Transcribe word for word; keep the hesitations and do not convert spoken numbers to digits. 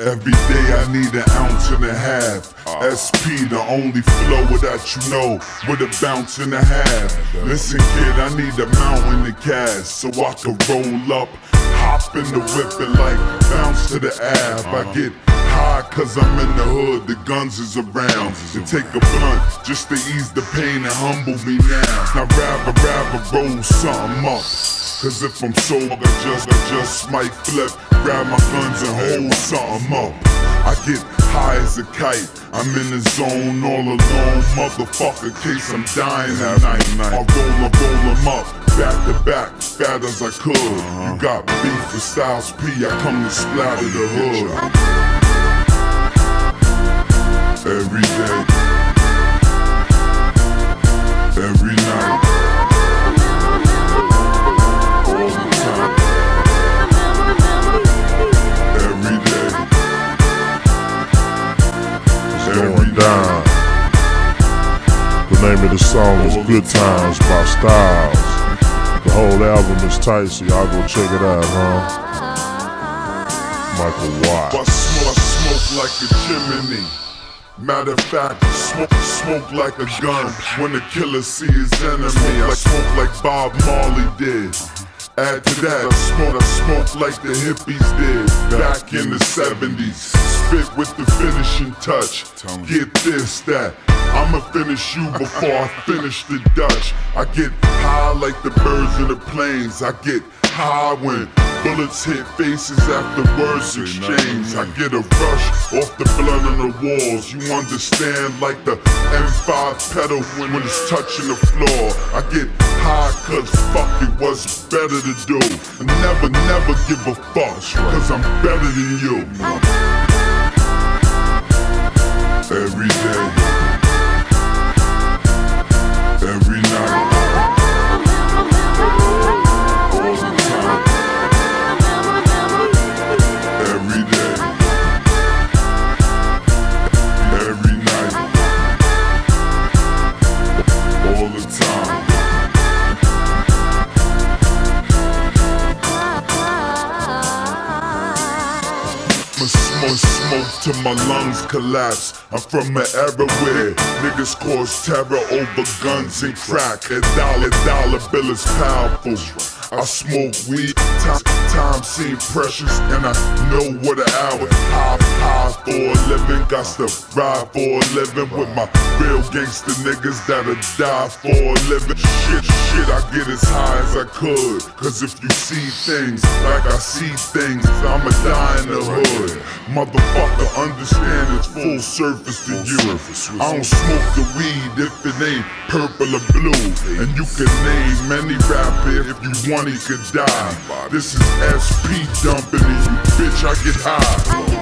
Every day I need an ounce and a half. S P, the only flow that you know, with a bounce and a half. Listen kid, I need a mountain of cash, so I can roll up, hop in the whip and like bounce to the Ave. I get high cause I'm in the hood, the guns is around. To take a blunt, just to ease the pain and humble me now. Now rather, rather roll something up, cause if I'm sober, I just, I just might flip, grab my guns and hold something up. I get high as a kite, I'm in the zone all alone, motherfucker, case I'm dying tonight. I roll up, roll them up, back to back, fat as I could. You got beef with Styles P, I come to splatter the hood. Every day, every night, all the time, every day, it's going down. The name of the song is Good Times by Styles. The whole album is tight, so y'all go check it out, huh? Michael Watt. I smoke, smoke like a chimney. Matter of fact, smoke, smoke like a gun when the killer see his enemy. I smoke like Bob Marley did. Add to that, I smoke, I smoke like the hippies did back in the seventies. Spit with the finishing touch. Get this, that I'ma finish you before I finish the Dutch. I get high like the birds in the plains. I get high when bullets hit faces after words exchanged. I get a rush off the blood on the walls. You understand, like the M five pedal when it's touching the floor. I get high cause fuck it, what's better to do? I never, never give a fuck cause I'm better than you. Every day, every night, all the time, every day, every night, all the time. Smoke, smoke till my lungs collapse. I'm from an era where niggas cause terror over guns and crack. A dollar, dollar bill is powerful. I smoke weed, time, time seem precious, and I know what an hour. High, high for a living, got to ride for a living with my real gangster niggas that'll die for a living. Shit, shit, I get as high as I could, cause if you see things like I see things, I'ma die in the hood. Motherfucker, understand it's full surface to you. I don't smoke the weed if it ain't purple or blue. And you can name any rapper if you want, he could die. This is S P dumping and you bitch, I get high.